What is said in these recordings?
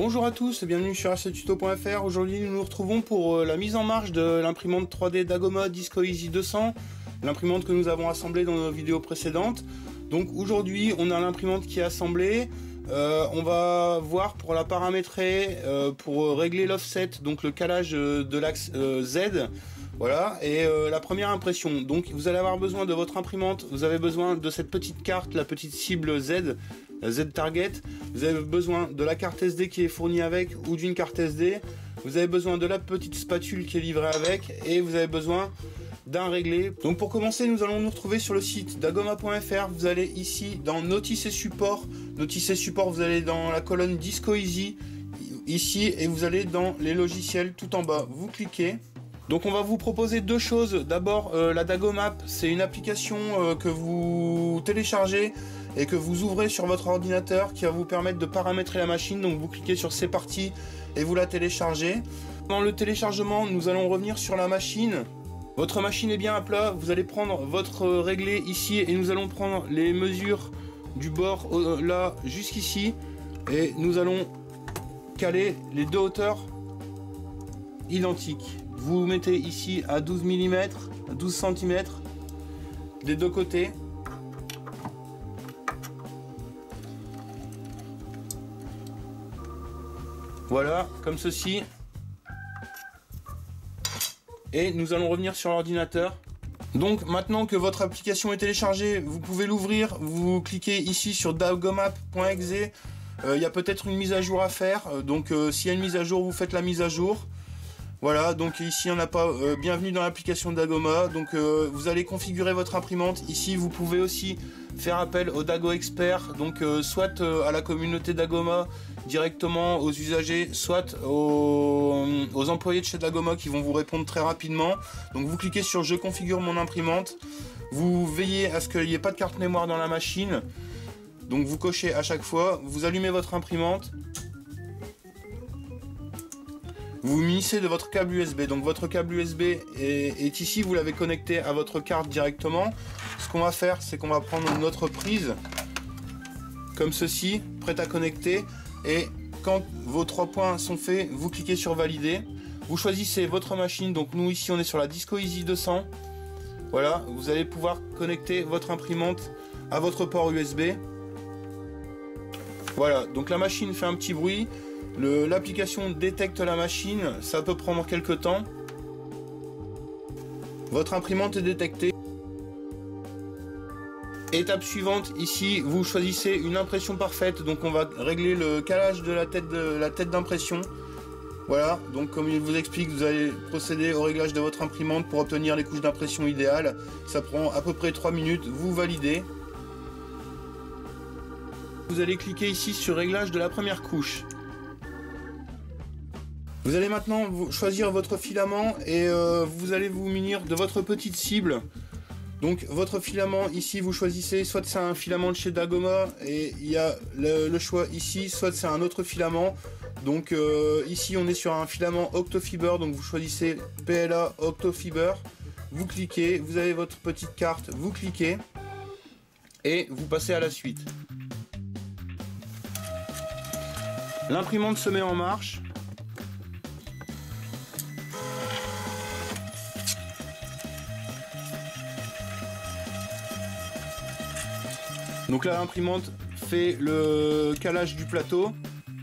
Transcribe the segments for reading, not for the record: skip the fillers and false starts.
Bonjour à tous et bienvenue sur htuto.fr. Aujourd'hui nous nous retrouvons pour la mise en marche de l'imprimante 3D Dagoma Disco-Easy 200, l'imprimante que nous avons assemblée dans nos vidéos précédentes. Donc aujourd'hui on a l'imprimante qui est assemblée. On va voir pour la paramétrer, pour régler l'offset, donc le calage de l'axe Z. Voilà, et la première impression. Donc vous allez avoir besoin de votre imprimante, vous avez besoin de cette petite carte, la petite cible Z, Z Target. Vous avez besoin de la carte SD qui est fournie avec ou d'une carte SD. Vous avez besoin de la petite spatule qui est livrée avec et vous avez besoin d'un réglé. Donc pour commencer, nous allons nous retrouver sur le site dagoma.fr. Vous allez ici dans Notices et Support. Notices et Support, vous allez dans la colonne Disco Easy ici et vous allez dans les logiciels tout en bas. Vous cliquez. Donc on va vous proposer deux choses. D'abord la Dagomap, c'est une application que vous téléchargez et que vous ouvrez sur votre ordinateur qui va vous permettre de paramétrer la machine. Donc vous cliquez sur C'est parti et vous la téléchargez. Dans le téléchargement, nous allons revenir sur la machine. Votre machine est bien à plat, vous allez prendre votre réglé ici et nous allons prendre les mesures du bord là jusqu'ici et nous allons caler les deux hauteurs identiques. Vous mettez ici à 12 mm, à 12 cm des deux côtés. Voilà, comme ceci. Et nous allons revenir sur l'ordinateur. Donc maintenant que votre application est téléchargée, vous pouvez l'ouvrir. Vous cliquez ici sur dagomap.exe. Il y a peut-être une mise à jour à faire. Donc s'il y a une mise à jour, vous faites la mise à jour. Voilà, donc ici on n'a pas bienvenue dans l'application Dagoma. Donc vous allez configurer votre imprimante. Ici vous pouvez aussi faire appel au Dago Expert, donc soit à la communauté Dagoma directement aux usagers, soit aux employés de chez Dagoma qui vont vous répondre très rapidement. Donc vous cliquez sur Je configure mon imprimante. Vous veillez à ce qu'il n'y ait pas de carte mémoire dans la machine. Donc vous cochez à chaque fois. Vous allumez votre imprimante. Vous munissez de votre câble USB. Donc votre câble USB est ici, vous l'avez connecté à votre carte directement. Ce qu'on va faire, c'est qu'on va prendre notre prise, comme ceci, prête à connecter. Et quand vos 3 points sont faits, vous cliquez sur Valider. Vous choisissez votre machine. Donc nous ici, on est sur la Disco-Easy 200. Voilà, vous allez pouvoir connecter votre imprimante à votre port USB. Voilà, donc la machine fait un petit bruit. L'application détecte la machine, ça peut prendre quelques temps. Votre imprimante est détectée. Étape suivante, ici vous choisissez une impression parfaite, donc on va régler le calage de la tête d'impression. Voilà, donc comme il vous explique, vous allez procéder au réglage de votre imprimante pour obtenir les couches d'impression idéales. Ça prend à peu près 3 minutes, vous validez. Vous allez cliquer ici sur réglage de la première couche. Vous allez maintenant choisir votre filament et vous allez vous munir de votre petite cible. Donc votre filament ici vous choisissez, soit c'est un filament de chez Dagoma et il y a le choix ici, soit c'est un autre filament. Donc ici on est sur un filament Octofiber, donc vous choisissez PLA Octofiber. Vous cliquez, vous avez votre petite carte, vous cliquez et vous passez à la suite. L'imprimante se met en marche. Donc là l'imprimante fait le calage du plateau.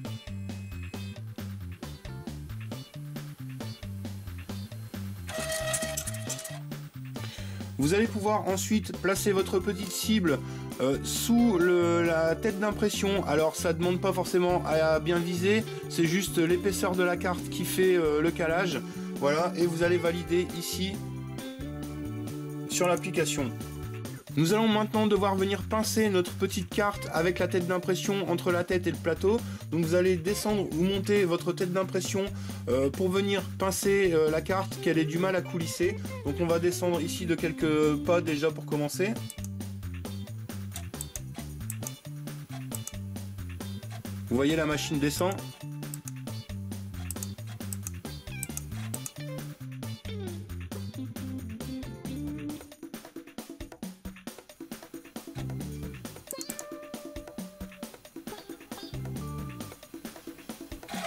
Vous allez pouvoir ensuite placer votre petite cible sous la tête d'impression. Alors ça ne demande pas forcément à bien viser, c'est juste l'épaisseur de la carte qui fait le calage. Voilà, et vous allez valider ici sur l'application. Nous allons maintenant devoir venir pincer notre petite carte avec la tête d'impression entre la tête et le plateau. Donc vous allez descendre ou monter votre tête d'impression pour venir pincer la carte qu'elle ait du mal à coulisser. Donc on va descendre ici de quelques pas déjà pour commencer. Vous voyez la machine descend.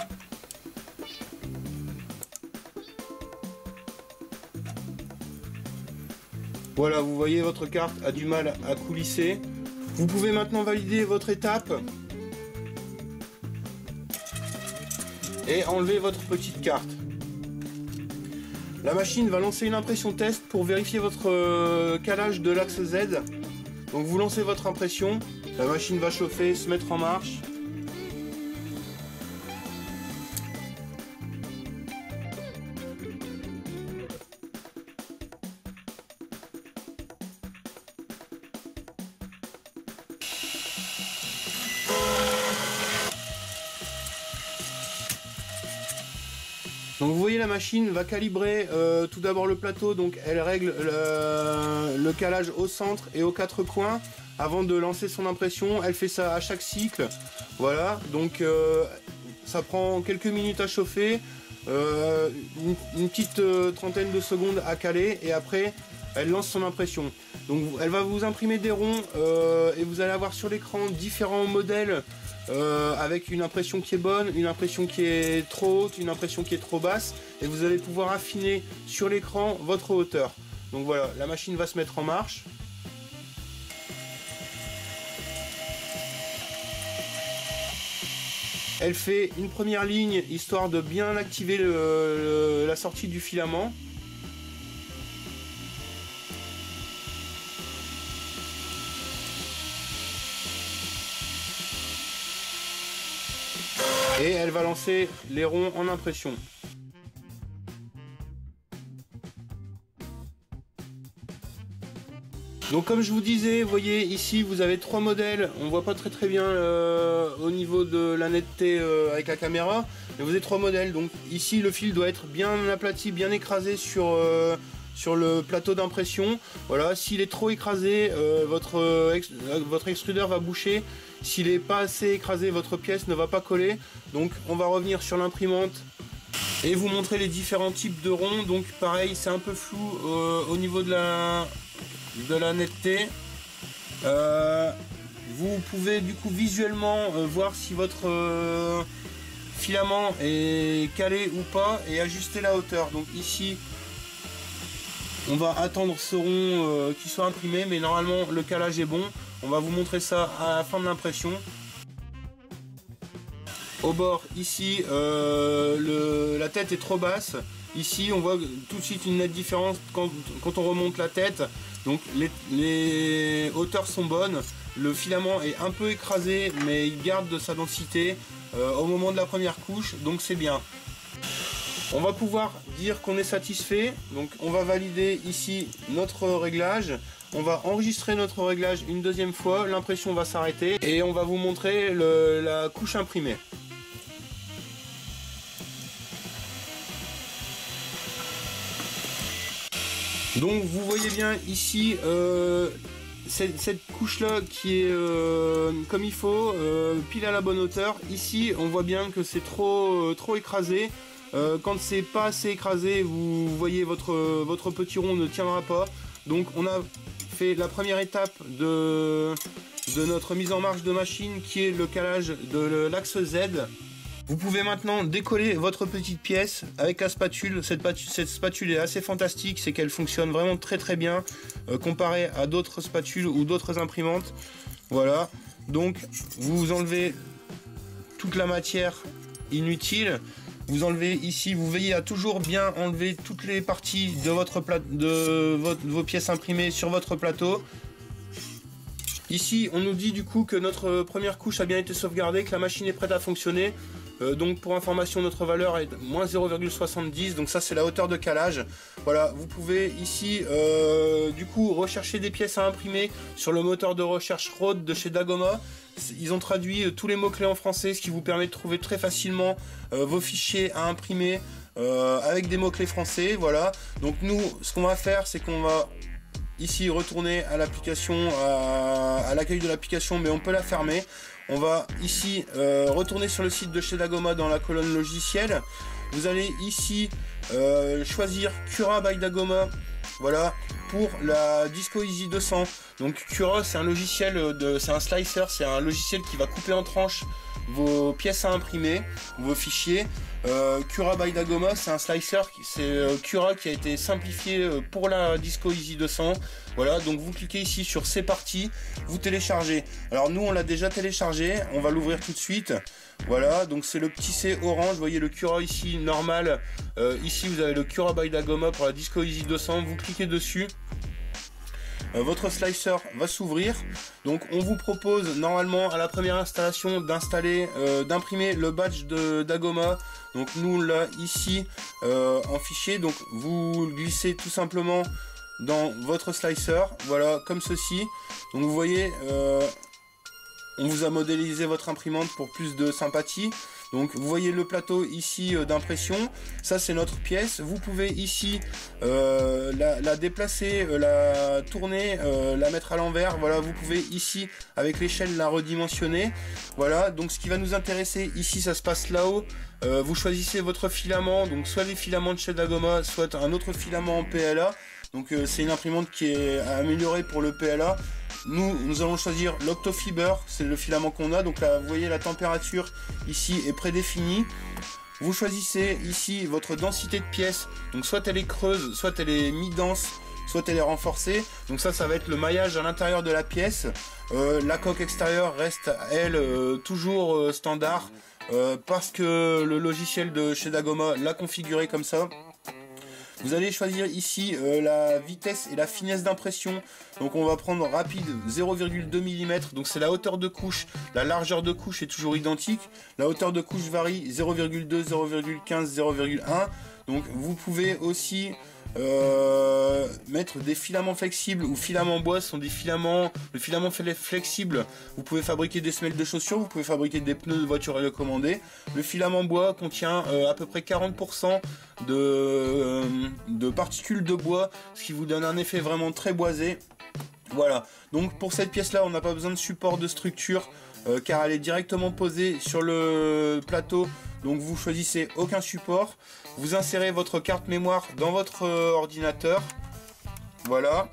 Voilà, vous voyez, votre carte a du mal à coulisser. Vous pouvez maintenant valider votre étape et enlever votre petite carte. La machine va lancer une impression test pour vérifier votre calage de l'axe Z. Donc vous lancez votre impression, la machine va chauffer, se mettre en marche. Donc vous voyez, la machine va calibrer tout d'abord le plateau, donc elle règle le calage au centre et aux quatre coins avant de lancer son impression. Elle fait ça à chaque cycle, voilà, donc ça prend quelques minutes à chauffer, une petite trentaine de secondes à caler et après elle lance son impression. Donc elle va vous imprimer des ronds et vous allez avoir sur l'écran différents modèles avec une impression qui est bonne, une impression qui est trop haute, une impression qui est trop basse, et vous allez pouvoir affiner sur l'écran votre hauteur. Donc voilà, la machine va se mettre en marche. Elle fait une première ligne histoire de bien activer la sortie du filament. Et elle va lancer les ronds en impression. Donc comme je vous disais, vous voyez ici vous avez trois modèles. On voit pas très bien au niveau de la netteté avec la caméra, mais vous avez trois modèles. Donc ici le fil doit être bien aplati, bien écrasé sur le plateau d'impression. Voilà, s'il est trop écrasé, votre extrudeur va boucher. S'il n'est pas assez écrasé, votre pièce ne va pas coller. Donc on va revenir sur l'imprimante et vous montrer les différents types de ronds. Donc pareil, c'est un peu flou au niveau de la netteté. Vous pouvez du coup visuellement voir si votre filament est calé ou pas et ajuster la hauteur. Donc ici on va attendre ce rond qui soit imprimé, mais normalement le calage est bon. On va vous montrer ça à la fin de l'impression. Au bord ici la tête est trop basse. Ici on voit tout de suite une nette différence quand on remonte la tête. Donc les hauteurs sont bonnes. Le filament est un peu écrasé, mais il garde de sa densité au moment de la première couche, donc c'est bien. On va pouvoir dire qu'on est satisfait. Donc on va valider ici notre réglage. On va enregistrer notre réglage une deuxième fois. L'impression va s'arrêter et on va vous montrer la couche imprimée. Donc vous voyez bien ici cette couche là qui est comme il faut, pile à la bonne hauteur. Ici on voit bien que c'est trop écrasé. Quand c'est pas assez écrasé, vous voyez votre petit rond ne tiendra pas. Donc on a fait la première étape de notre mise en marche de machine, qui est le calage de l'axe Z. Vous pouvez maintenant décoller votre petite pièce avec la spatule. Cette spatule est assez fantastique, c'est qu'elle fonctionne vraiment très bien comparée à d'autres spatules ou d'autres imprimantes. Voilà, donc vous enlevez toute la matière inutile. Vous enlevez ici, vous veillez à toujours bien enlever toutes les parties de vos pièces imprimées sur votre plateau. Ici, on nous dit du coup que notre première couche a bien été sauvegardée, que la machine est prête à fonctionner. Donc pour information, notre valeur est moins 0,70, donc ça c'est la hauteur de calage. Voilà, vous pouvez ici du coup rechercher des pièces à imprimer sur le moteur de recherche Rode de chez Dagoma. Ils ont traduit tous les mots-clés en français, ce qui vous permet de trouver très facilement vos fichiers à imprimer avec des mots-clés français. Voilà, donc nous ce qu'on va faire, c'est qu'on va ici retourner à l'application, à l'accueil de l'application, mais on peut la fermer. On va ici retourner sur le site de chez Dagoma dans la colonne logiciel. Vous allez ici choisir Cura by Dagoma, voilà, pour la Disco Easy 200. Donc Cura, c'est un logiciel, c'est un slicer, c'est un logiciel qui va couper en tranches vos pièces à imprimer, vos fichiers. Cura by Dagoma, c'est un slicer, c'est Cura qui a été simplifié pour la Disco Easy 200. Voilà, donc vous cliquez ici sur c'est parti, vous téléchargez. Alors nous on l'a déjà téléchargé, on va l'ouvrir tout de suite. Voilà, donc c'est le petit C orange, vous voyez le Cura ici normal. Ici vous avez le Cura by Dagoma pour la Disco Easy 200, vous cliquez dessus. Votre slicer va s'ouvrir. Donc on vous propose normalement à la première installation d'imprimer le badge de Dagoma. Donc nous on l'a ici en fichier. Donc vous glissez tout simplement dans votre slicer. Voilà, comme ceci. Donc vous voyez, on vous a modélisé votre imprimante pour plus de sympathie. Donc vous voyez le plateau ici d'impression, ça c'est notre pièce. Vous pouvez ici la déplacer, la tourner, la mettre à l'envers. Voilà, vous pouvez ici avec l'échelle la redimensionner. Voilà, donc ce qui va nous intéresser ici, ça se passe là-haut. Vous choisissez votre filament, donc soit les filaments de chez Dagoma, soit un autre filament en PLA. Donc c'est une imprimante qui est améliorée pour le PLA. Nous allons choisir l'Octofiber, c'est le filament qu'on a. Donc là, vous voyez la température ici est prédéfinie. Vous choisissez ici votre densité de pièce. Donc soit elle est creuse, soit elle est mi-dense, soit elle est renforcée. Donc ça va être le maillage à l'intérieur de la pièce. La coque extérieure reste, elle, toujours standard. Parce que le logiciel de chez Dagoma l'a configuré comme ça. Vous allez choisir ici la vitesse et la finesse d'impression. Donc on va prendre rapide 0,2 mm. Donc c'est la hauteur de couche. La largeur de couche est toujours identique. La hauteur de couche varie 0,2, 0,15, 0,1. Donc vous pouvez aussi mettre des filaments flexibles ou filaments bois. Ce sont des filaments, le filament flexible, vous pouvez fabriquer des semelles de chaussures, vous pouvez fabriquer des pneus de voiture recommandés. Le filament bois contient à peu près 40% de particules de bois, ce qui vous donne un effet vraiment très boisé. Voilà, donc pour cette pièce là on n'a pas besoin de support de structure car elle est directement posée sur le plateau. Donc vous choisissez aucun support, vous insérez votre carte mémoire dans votre ordinateur, voilà.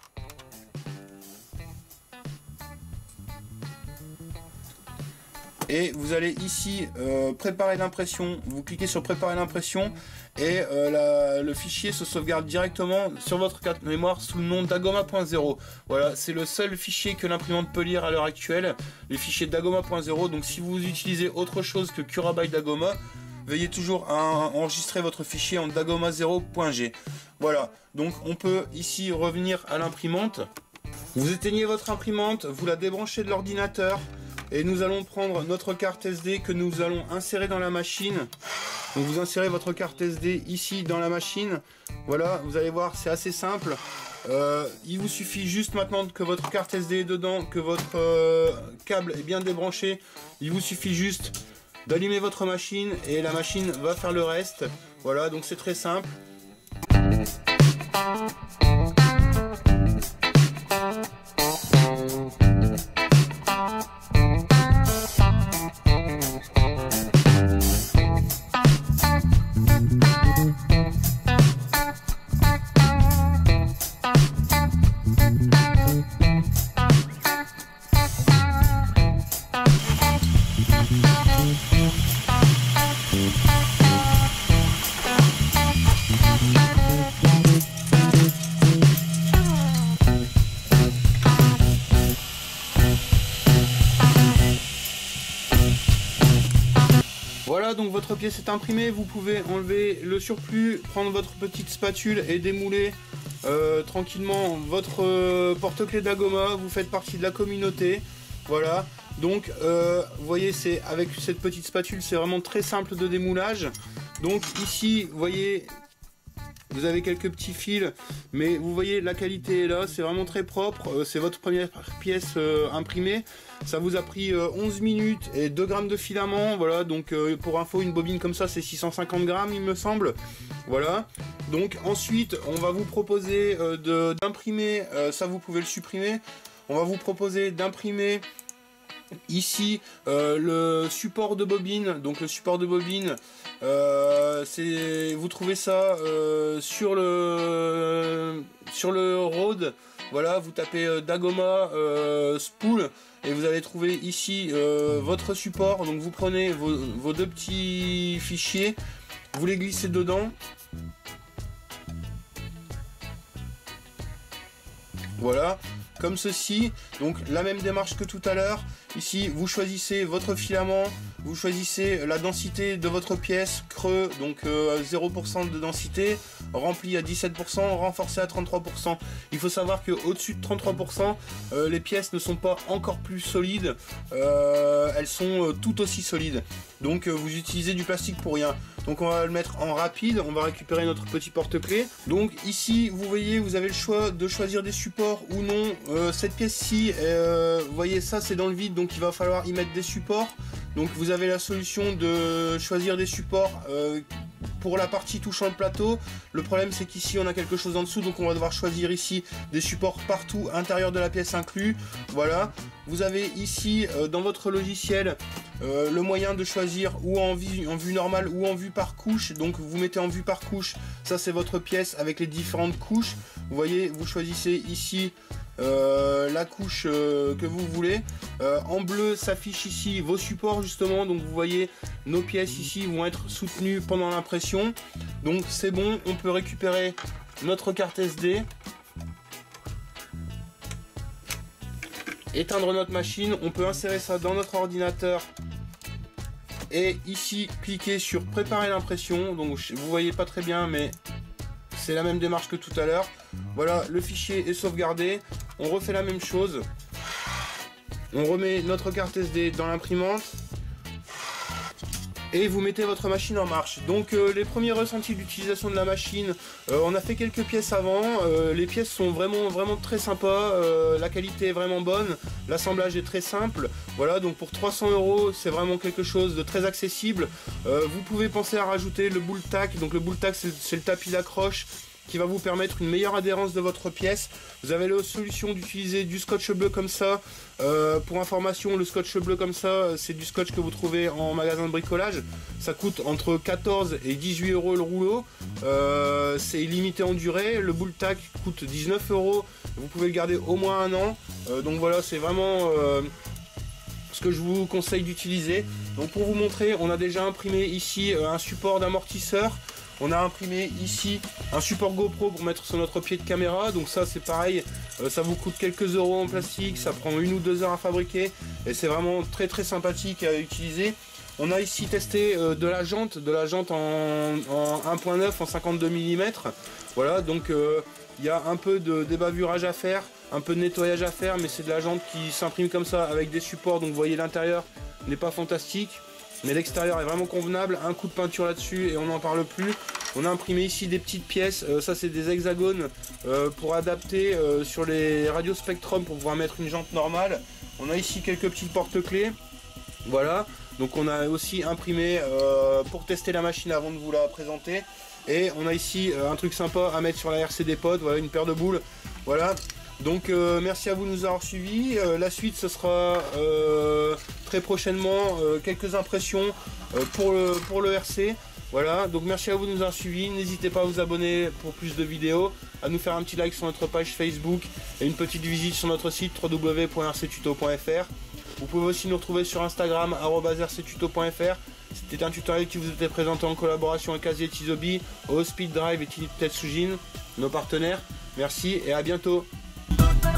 Et vous allez ici préparer l'impression, vous cliquez sur préparer l'impression et le fichier se sauvegarde directement sur votre carte mémoire sous le nom Dagoma.0. Voilà, c'est le seul fichier que l'imprimante peut lire à l'heure actuelle, les fichiers Dagoma.0. Donc si vous utilisez autre chose que Cura by Dagoma, veuillez toujours enregistrer votre fichier en Dagoma0.g. Voilà, donc on peut ici revenir à l'imprimante. Vous éteignez votre imprimante, vous la débranchez de l'ordinateur. Et nous allons prendre notre carte SD que nous allons insérer dans la machine. Donc vous insérez votre carte SD ici dans la machine. Voilà, vous allez voir, c'est assez simple. Il vous suffit juste maintenant que votre carte SD est dedans, que votre câble est bien débranché. Il vous suffit juste d'allumer votre machine et la machine va faire le reste. Voilà, donc c'est très simple. Voilà, donc votre pièce est imprimée, vous pouvez enlever le surplus, prendre votre petite spatule et démouler tranquillement votre porte-clés Dagoma. Vous faites partie de la communauté. Voilà, donc vous voyez, c'est avec cette petite spatule, c'est vraiment très simple de démoulage. Donc ici, vous voyez, vous avez quelques petits fils, mais vous voyez la qualité est là, c'est vraiment très propre. C'est votre première pièce imprimée. Ça vous a pris 11 minutes et 2 grammes de filament. Voilà, donc pour info, une bobine comme ça c'est 650 grammes il me semble. Voilà, donc ensuite on va vous proposer d'imprimer, ça vous pouvez le supprimer. On va vous proposer d'imprimer ici le support de bobine. Donc le support de bobine, vous trouvez ça sur le Rode Voilà, vous tapez Dagoma spool et vous allez trouver ici votre support. Donc vous prenez vos deux petits fichiers, vous les glissez dedans. Voilà, comme ceci. Donc la même démarche que tout à l'heure. Ici, vous choisissez votre filament, vous choisissez la densité de votre pièce, creux, donc 0% de densité, rempli à 17%, renforcé à 33%. Il faut savoir qu'au-dessus de 33%, les pièces ne sont pas encore plus solides, elles sont tout aussi solides. Donc vous utilisez du plastique pour rien. Donc on va le mettre en rapide, on va récupérer notre petit porte-clés. Donc ici, vous voyez, vous avez le choix de choisir des supports ou non. Cette pièce-ci, vous voyez, ça c'est dans le vide, donc il va falloir y mettre des supports. Donc vous avez la solution de choisir des supports pour la partie touchant le plateau. Le problème c'est qu'ici on a quelque chose en dessous, donc on va devoir choisir ici des supports partout, intérieur de la pièce inclus. Voilà, vous avez ici dans votre logiciel le moyen de choisir ou en vue normale ou en vue par couche. Donc vous mettez en vue par couche, ça c'est votre pièce avec les différentes couches. Vous voyez, vous choisissez ici la couche que vous voulez. En bleu s'affiche ici vos supports justement, donc vous voyez nos pièces ici vont être soutenues pendant l'impression. Donc c'est bon, on peut récupérer notre carte SD, éteindre notre machine, on peut insérer ça dans notre ordinateur et ici cliquer sur préparer l'impression. Donc vous voyez pas très bien, mais c'est la même démarche que tout à l'heure. Voilà, le fichier est sauvegardé. On refait la même chose. On remet notre carte SD dans l'imprimante et vous mettez votre machine en marche. Donc les premiers ressentis d'utilisation de la machine, on a fait quelques pièces avant. Les pièces sont vraiment très sympas. La qualité est vraiment bonne. L'assemblage est très simple. Voilà, donc pour 300 €, c'est vraiment quelque chose de très accessible. Vous pouvez penser à rajouter le boule tack. Donc le boule tack, c'est le tapis d'accroche qui va vous permettre une meilleure adhérence de votre pièce. Vous avez la solution d'utiliser du scotch bleu comme ça. Pour information, le scotch bleu comme ça, c'est du scotch que vous trouvez en magasin de bricolage. Ça coûte entre 14 et 18 € le rouleau. C'est illimité en durée. Le boule tack coûte 19 €. Vous pouvez le garder au moins un an. Donc voilà, c'est vraiment ce que je vous conseille d'utiliser. Donc pour vous montrer, on a déjà imprimé ici un support d'amortisseur. On a imprimé ici un support GoPro pour mettre sur notre pied de caméra. Donc ça c'est pareil, ça vous coûte quelques euros en plastique, ça prend 1 ou 2 heures à fabriquer et c'est vraiment très sympathique à utiliser. On a ici testé de la jante en 1.9 en 52 mm. Voilà, donc il y a un peu de débavurage à faire, un peu de nettoyage à faire, mais c'est de la jante qui s'imprime comme ça avec des supports. Donc vous voyez, l'intérieur n'est pas fantastique, mais l'extérieur est vraiment convenable. Un coup de peinture là-dessus et on n'en parle plus. On a imprimé ici des petites pièces, ça c'est des hexagones pour adapter sur les radios Spectrum pour pouvoir mettre une jante normale. On a ici quelques petits porte-clés. Voilà, donc on a aussi imprimé pour tester la machine avant de vous la présenter. Et on a ici un truc sympa à mettre sur la RCD Pod, voilà, une paire de boules. Voilà. Donc merci à vous de nous avoir suivis. La suite, ce sera très prochainement quelques impressions pour le RC. Voilà, donc merci à vous de nous avoir suivis. N'hésitez pas à vous abonner pour plus de vidéos, à nous faire un petit like sur notre page Facebook et une petite visite sur notre site www.rctuto.fr. Vous pouvez aussi nous retrouver sur Instagram @rctuto.fr. C'était un tutoriel qui vous était présenté en collaboration avec Asie Tizobi, Speed Drive et Tetsujin, nos partenaires. Merci et à bientôt.